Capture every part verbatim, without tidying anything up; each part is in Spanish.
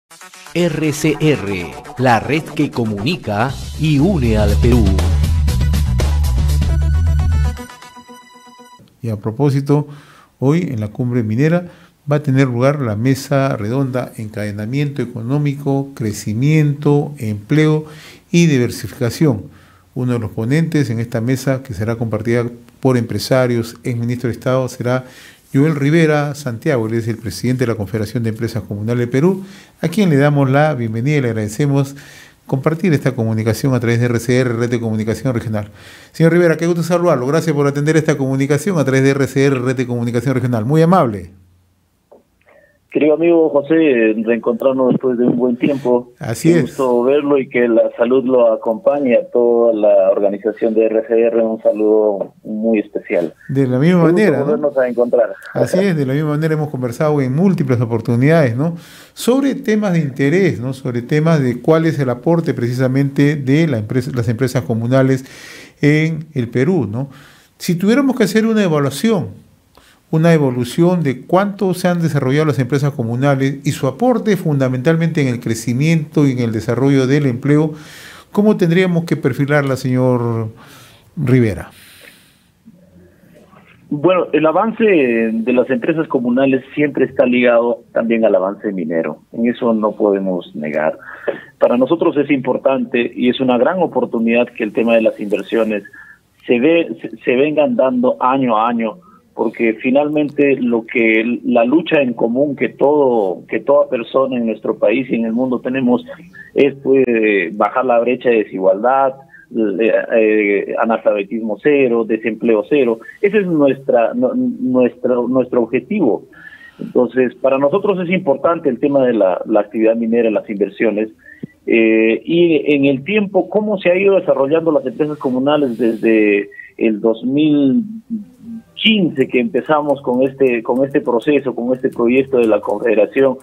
R C R, la red que comunica y une al Perú. Y a propósito, hoy en la cumbre minera va a tener lugar la mesa redonda Encadenamiento Económico, Crecimiento, Empleo y Diversificación. Uno de los ponentes en esta mesa, que será compartida por empresarios, ex ministro de Estado, será Joel Rivera Santiago. Él es el presidente de la Confederación de Empresas Comunales de Perú, a quien le damos la bienvenida y le agradecemos compartir esta comunicación a través de R C R, Red de Comunicación Regional. Señor Rivera, qué gusto saludarlo. Gracias por atender esta comunicación a través de R C R, Red de Comunicación Regional. Muy amable. Querido amigo José, reencontrarnos después de un buen tiempo. Así Qué es. gusto verlo y que la salud lo acompañe, a toda la organización de R C R, un saludo muy especial. De la misma Qué manera, gusto volvernos ¿no? a encontrar. Así es, de la misma manera hemos conversado en múltiples oportunidades, ¿no? Sobre temas de interés, ¿no? Sobre temas de cuál es el aporte precisamente de la empresa, las empresas comunales en el Perú, ¿no? Si tuviéramos que hacer una evaluación, una evolución de cuánto se han desarrollado las empresas comunales y su aporte fundamentalmente en el crecimiento y en el desarrollo del empleo, ¿cómo tendríamos que perfilarla, señor Rivera? Bueno, el avance de las empresas comunales siempre está ligado también al avance minero. En eso no podemos negar. Para nosotros es importante y es una gran oportunidad que el tema de las inversiones se, ve, se, se vengan dando año a año, porque finalmente lo que la lucha en común que todo que toda persona en nuestro país y en el mundo tenemos es pues, bajar la brecha de desigualdad, eh, eh, analfabetismo cero, desempleo cero. Ese es nuestra no, nuestro nuestro objetivo. Entonces, para nosotros es importante el tema de la, la actividad minera, las inversiones, eh, y en el tiempo cómo se ha ido desarrollando las empresas comunales desde el dos mil quince que empezamos con este con este proceso, con este proyecto de la Confederación.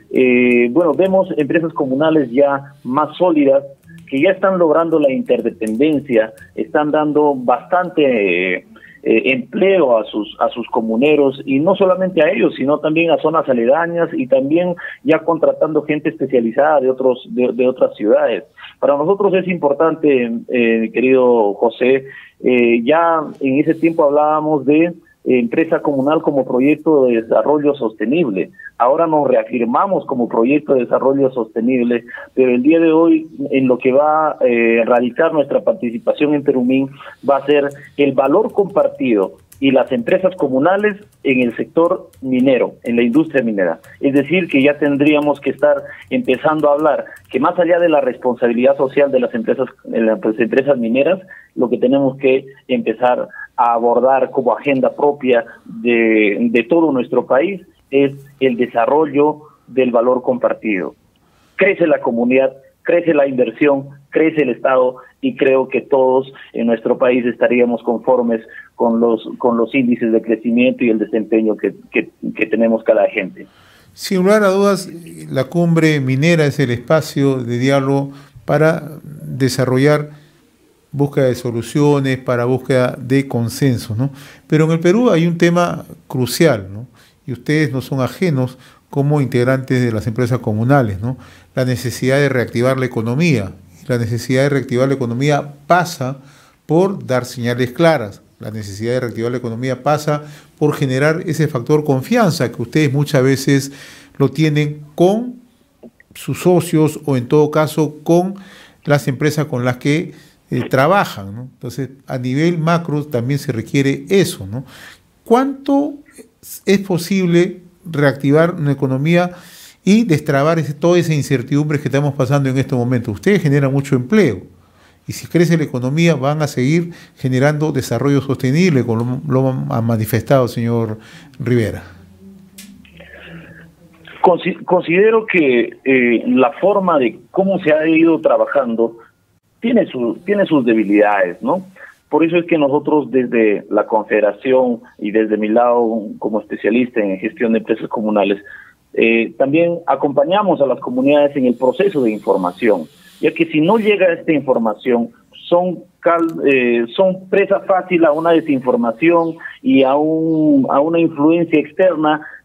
Eh, bueno, vemos empresas comunales ya más sólidas, que ya están logrando la interdependencia, están dando bastante eh, eh, empleo a sus a sus comuneros, y no solamente a ellos, sino también a zonas aledañas, y también ya contratando gente especializada de otros de, de otras ciudades. Para nosotros es importante, eh, querido José, eh, ya en ese tiempo hablábamos de eh, empresa comunal como proyecto de desarrollo sostenible. Ahora nos reafirmamos como proyecto de desarrollo sostenible, pero el día de hoy en lo que va a eh, radicar nuestra participación en Perumín va a ser el valor compartido y las empresas comunales en el sector minero, en la industria minera. Es decir, que ya tendríamos que estar empezando a hablar que más allá de la responsabilidad social de las empresas, de las empresas mineras, lo que tenemos que empezar a abordar como agenda propia de, de todo nuestro país es el desarrollo del valor compartido. Crece la comunidad, crece la inversión, crece el Estado, y creo que todos en nuestro país estaríamos conformes con los con los índices de crecimiento y el desempeño que, que, que tenemos cada gente. Sin lugar a dudas, la cumbre minera es el espacio de diálogo para desarrollar búsqueda de soluciones, para búsqueda de consenso, ¿no? Pero en el Perú hay un tema crucial, ¿no? Y ustedes no son ajenos como integrantes de las empresas comunales, ¿no? La necesidad de reactivar la economía. La necesidad de reactivar la economía pasa por dar señales claras. La necesidad de reactivar la economía pasa por generar ese factor confianza que ustedes muchas veces lo tienen con sus socios o en todo caso con las empresas con las que eh, trabajan, ¿no? Entonces, a nivel macro también se requiere eso, ¿no? ¿Cuánto es posible reactivar una economía y destrabar ese, toda esa incertidumbre que estamos pasando en este momento? Ustedes generan mucho empleo, y si crece la economía van a seguir generando desarrollo sostenible, como lo, lo ha manifestado el señor Rivera. Considero que eh, la forma de cómo se ha ido trabajando tiene, su, tiene sus debilidades, ¿no? Por eso es que nosotros desde la Confederación y desde mi lado como especialista en gestión de empresas comunales, eh, también acompañamos a las comunidades en el proceso de información, ya que si no llega esta información, son, cal, eh, son presa fácil a una desinformación y a, un, a una influencia externa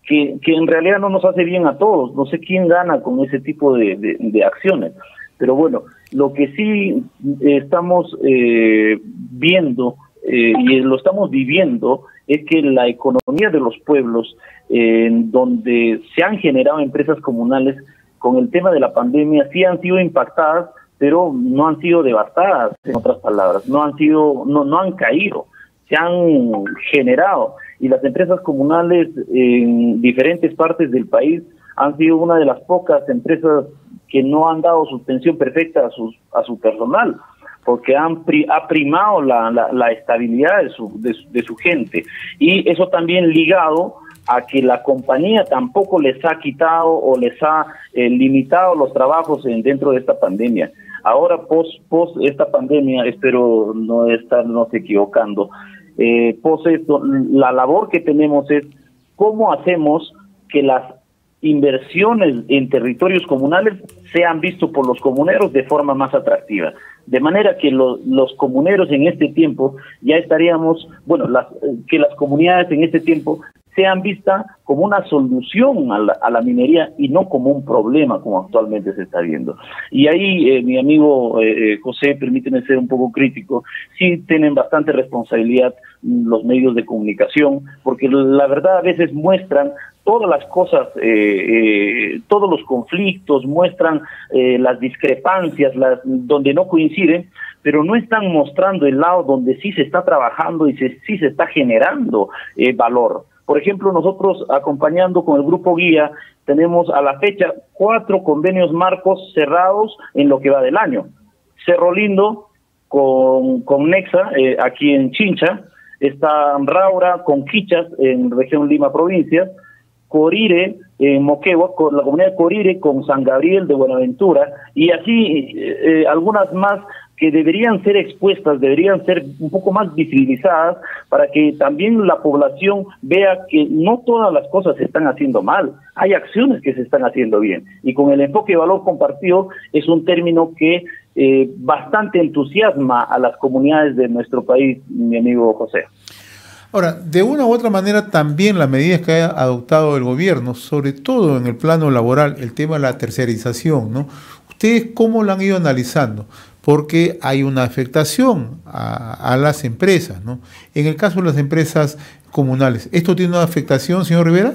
que, que en realidad no nos hace bien a todos. No sé quién gana con ese tipo de, de, de acciones. Pero bueno, lo que sí estamos eh, viendo eh, y lo estamos viviendo es que la economía de los pueblos, eh, en donde se han generado empresas comunales, con el tema de la pandemia sí han sido impactadas, pero no han sido devastadas, en otras palabras, no han sido, no, no han caído, se han generado. Y las empresas comunales en diferentes partes del país han sido una de las pocas empresas que no han dado suspensión perfecta a, sus, a su personal, porque han pri, ha primado la, la, la estabilidad de su, de, de su gente. Y eso también ligado a que la compañía tampoco les ha quitado o les ha eh, limitado los trabajos en, dentro de esta pandemia. Ahora, post, post esta pandemia, espero no estarnos equivocando, eh, post esto, la labor que tenemos es cómo hacemos que las inversiones en territorios comunales sean vistos por los comuneros de forma más atractiva. De manera que lo, los comuneros en este tiempo ya estaríamos, bueno, las, que las comunidades en este tiempo sean vistas como una solución a la, a la minería y no como un problema como actualmente se está viendo. Y ahí, eh, mi amigo eh, José, permíteme ser un poco crítico, sí tienen bastante responsabilidad los medios de comunicación, porque la verdad a veces muestran todas las cosas, eh, eh, todos los conflictos, muestran eh, las discrepancias, las, donde no coinciden, pero no están mostrando el lado donde sí se está trabajando y se, sí se está generando eh, valor. Por ejemplo, nosotros acompañando con el Grupo Guía, tenemos a la fecha cuatro convenios marcos cerrados en lo que va del año. Cerro Lindo con, con Nexa, eh, aquí en Chincha, está Raura con Quichas, en región Lima, provincia, Corire en Moquegua, con la comunidad de Corire con San Gabriel de Buenaventura, y así eh, algunas más que deberían ser expuestas, deberían ser un poco más visibilizadas para que también la población vea que no todas las cosas se están haciendo mal, hay acciones que se están haciendo bien, y con el enfoque de valor compartido es un término que eh, bastante entusiasma a las comunidades de nuestro país, mi amigo José. Ahora, de una u otra manera también las medidas que ha adoptado el gobierno, sobre todo en el plano laboral, el tema de la tercerización, ¿no? ¿Ustedes cómo lo han ido analizando? Porque hay una afectación a, a las empresas, ¿no? En el caso de las empresas comunales, ¿esto tiene una afectación, señor Rivera?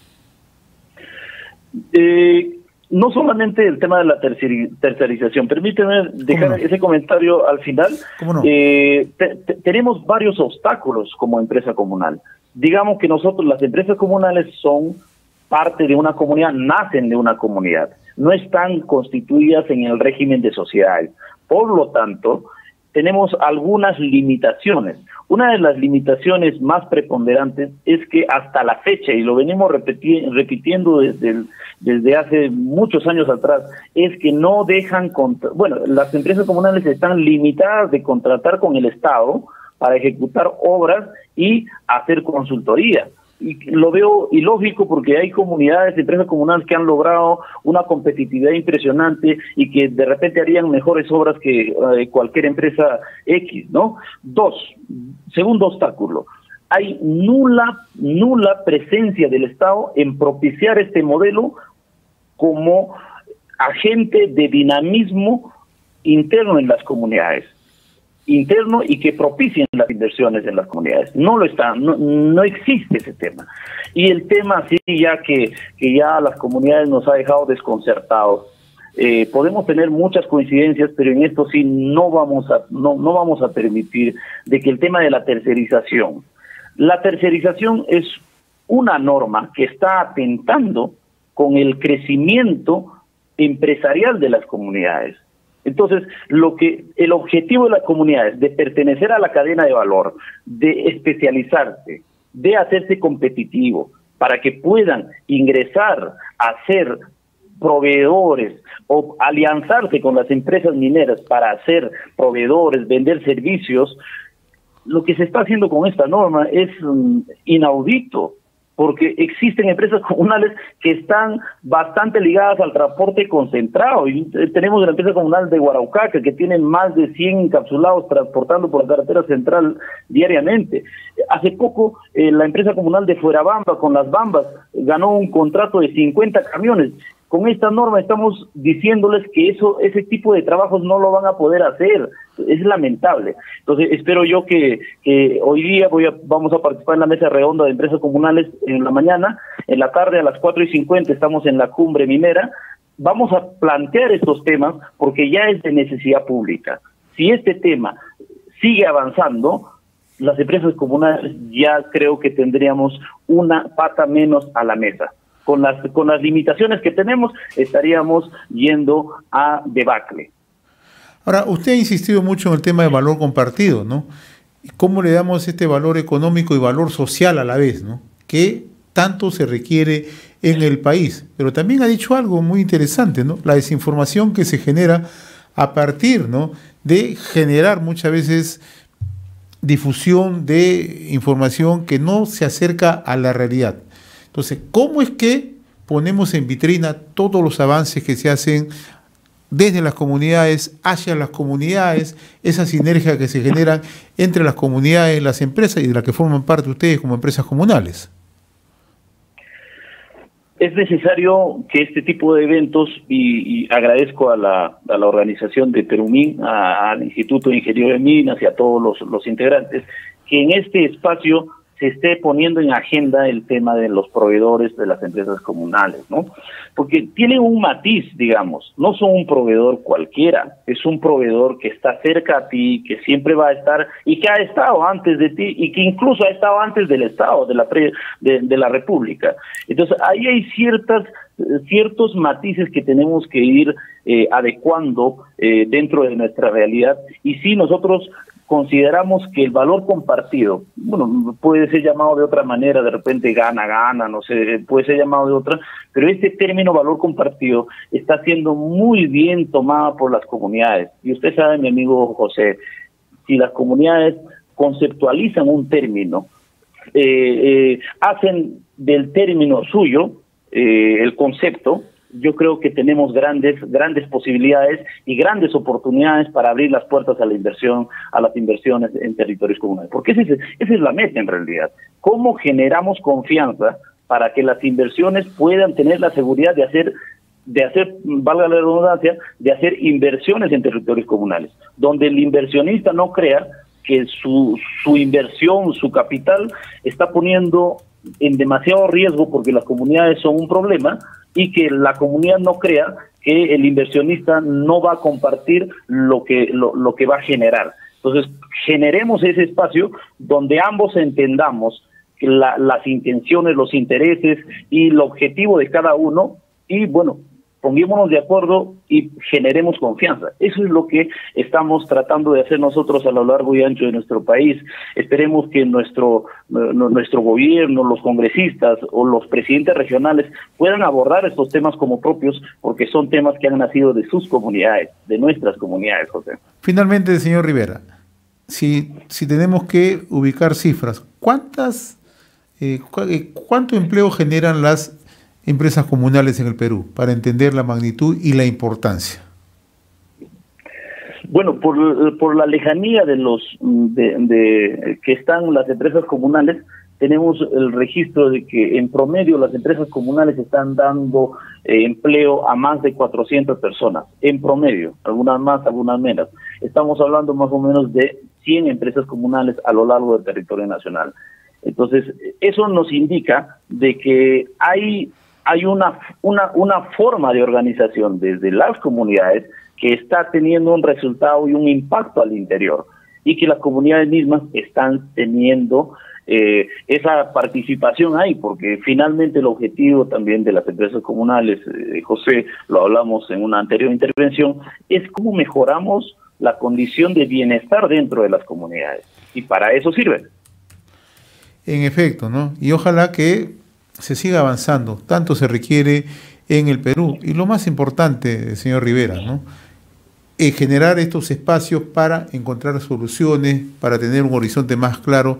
Eh, no solamente el tema de la terceri tercerización, permíteme dejar no? ese comentario al final. ¿Cómo no? Eh, te, te, tenemos varios obstáculos como empresa comunal. Digamos que nosotros, las empresas comunales son parte de una comunidad, nacen de una comunidad, no están constituidas en el régimen de sociedades. Por lo tanto, tenemos algunas limitaciones. Una de las limitaciones más preponderantes es que hasta la fecha, y lo venimos repeti repitiendo desde, el, desde hace muchos años atrás, es que no dejan, bueno, las empresas comunales están limitadas de contratar con el Estado para ejecutar obras y hacer consultoría. Y lo veo ilógico porque hay comunidades, empresas comunales que han logrado una competitividad impresionante y que de repente harían mejores obras que eh, cualquier empresa X, ¿no? Dos, segundo obstáculo, hay nula, nula presencia del Estado en propiciar este modelo como agente de dinamismo interno en las comunidades. interno y que propicien las inversiones en las comunidades. No lo está, no, no existe ese tema. Y el tema sí ya que, que ya las comunidades nos ha dejado desconcertados. Eh, podemos tener muchas coincidencias, pero en esto sí no vamos a no, no vamos a permitir de que el tema de la tercerización. La tercerización es una norma que está atentando con el crecimiento empresarial de las comunidades. Entonces, lo que el objetivo de las comunidades de pertenecer a la cadena de valor, de especializarse, de hacerse competitivo, para que puedan ingresar a ser proveedores o alianzarse con las empresas mineras para ser proveedores, vender servicios, lo que se está haciendo con esta norma es um, inaudito, porque existen empresas comunales que están bastante ligadas al transporte concentrado. Y tenemos la empresa comunal de Guaraucaca, que tiene más de cien encapsulados transportando por la carretera central diariamente. Hace poco, eh, la empresa comunal de Fuerabamba, con las Bambas, ganó un contrato de cincuenta camiones. Con esta norma estamos diciéndoles que eso, ese tipo de trabajos no lo van a poder hacer. Es lamentable. Entonces, espero yo que, que hoy día voy a, vamos a participar en la mesa redonda de empresas comunales en la mañana, en la tarde a las cuatro y cincuenta estamos en la cumbre minera. Vamos a plantear estos temas porque ya es de necesidad pública. Si este tema sigue avanzando, las empresas comunales ya creo que tendríamos una pata menos a la mesa. Con las, con las limitaciones que tenemos, estaríamos yendo a debacle. Ahora, usted ha insistido mucho en el tema de valor compartido, ¿no? ¿Cómo le damos este valor económico y valor social a la vez, ¿no? Que tanto se requiere en el país. Pero también ha dicho algo muy interesante, ¿no? La desinformación que se genera a partir, ¿no?, de generar muchas veces difusión de información que no se acerca a la realidad. Entonces, ¿cómo es que ponemos en vitrina todos los avances que se hacen desde las comunidades hacia las comunidades, esa sinergia que se generan entre las comunidades, las empresas y de las que forman parte ustedes como empresas comunales? Es necesario que este tipo de eventos, y, y agradezco a la, a la organización de Perumín, a, al Instituto de Ingeniería de Minas y a todos los, los integrantes, que en este espacio se esté poniendo en agenda el tema de los proveedores de las empresas comunales, ¿no? Porque tienen un matiz, digamos, no son un proveedor cualquiera, es un proveedor que está cerca a ti, que siempre va a estar, y que ha estado antes de ti, y que incluso ha estado antes del Estado, de la, pre, de, de la República. Entonces, ahí hay ciertas ciertos matices que tenemos que ir eh, adecuando eh, dentro de nuestra realidad, y sí, nosotros consideramos que el valor compartido, bueno, puede ser llamado de otra manera, de repente gana, gana, no sé, puede ser llamado de otra, pero este término valor compartido está siendo muy bien tomado por las comunidades. Y usted sabe, mi amigo José, si las comunidades conceptualizan un término, eh, eh, hacen del término suyo, eh, el concepto, yo creo que tenemos grandes grandes posibilidades y grandes oportunidades para abrir las puertas a la inversión, a las inversiones en territorios comunales. Porque ese es, esa es la meta en realidad. ¿Cómo generamos confianza para que las inversiones puedan tener la seguridad de hacer, de hacer, valga la redundancia, de hacer inversiones en territorios comunales? Donde el inversionista no crea que su, su inversión, su capital, está poniendo en demasiado riesgo porque las comunidades son un problema, y que la comunidad no crea que el inversionista no va a compartir lo que lo, lo que va a generar. Entonces, generemos ese espacio donde ambos entendamos que la, las intenciones, los intereses y el objetivo de cada uno, y bueno, pongámonos de acuerdo y generemos confianza. Eso es lo que estamos tratando de hacer nosotros a lo largo y ancho de nuestro país. Esperemos que nuestro nuestro gobierno, los congresistas o los presidentes regionales puedan abordar estos temas como propios, porque son temas que han nacido de sus comunidades, de nuestras comunidades, José. Finalmente, señor Rivera, si, si tenemos que ubicar cifras, ¿cuántas, eh, cu ¿cuánto empleo generan las empresas comunales en el Perú, para entender la magnitud y la importancia? Bueno, por, por la lejanía de los de, de que están las empresas comunales, tenemos el registro de que en promedio las empresas comunales están dando eh, empleo a más de cuatrocientas personas, en promedio, algunas más, algunas menos. Estamos hablando más o menos de cien empresas comunales a lo largo del territorio nacional. Entonces, eso nos indica de que hay hay una, una, una forma de organización desde las comunidades que está teniendo un resultado y un impacto al interior, y que las comunidades mismas están teniendo eh, esa participación ahí, porque finalmente el objetivo también de las empresas comunales, eh, José, lo hablamos en una anterior intervención, es cómo mejoramos la condición de bienestar dentro de las comunidades, y para eso sirve. En efecto, ¿no? Y ojalá que se siga avanzando, tanto se requiere en el Perú. Y lo más importante, señor Rivera, ¿no?, es generar estos espacios para encontrar soluciones, para tener un horizonte más claro,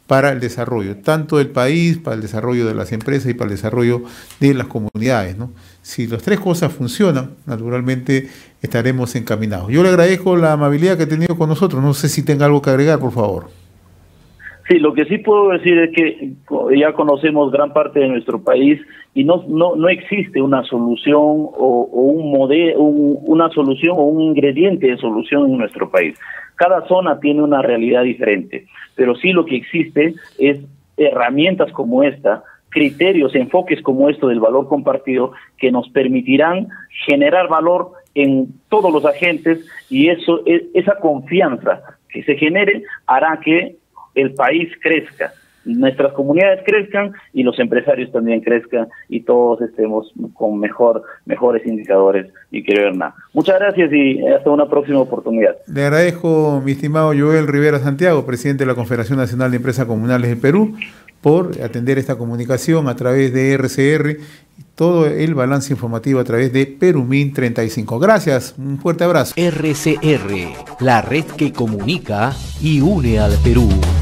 para el desarrollo, tanto del país, para el desarrollo de las empresas y para el desarrollo de las comunidades, ¿no? Si las tres cosas funcionan, naturalmente estaremos encaminados. Yo le agradezco la amabilidad que ha tenido con nosotros. No sé si tenga algo que agregar, por favor. Sí, lo que sí puedo decir es que ya conocemos gran parte de nuestro país y no no no existe una solución o, o un modelo, un, una solución o un ingrediente de solución en nuestro país. Cada zona tiene una realidad diferente, pero sí lo que existe es herramientas como esta, criterios, enfoques como esto del valor compartido que nos permitirán generar valor en todos los agentes, y eso esa confianza que se genere hará que el país crezca, nuestras comunidades crezcan y los empresarios también crezcan y todos estemos con mejor mejores indicadores, mi querido Hernán. Muchas gracias y hasta una próxima oportunidad. Le agradezco, mi estimado Joel Rivera Santiago, presidente de la Confederación Nacional de Empresas Comunales del Perú, por atender esta comunicación a través de R C R y todo el balance informativo a través de Perumin treinta y cinco. Gracias, un fuerte abrazo. R C R, la red que comunica y une al Perú.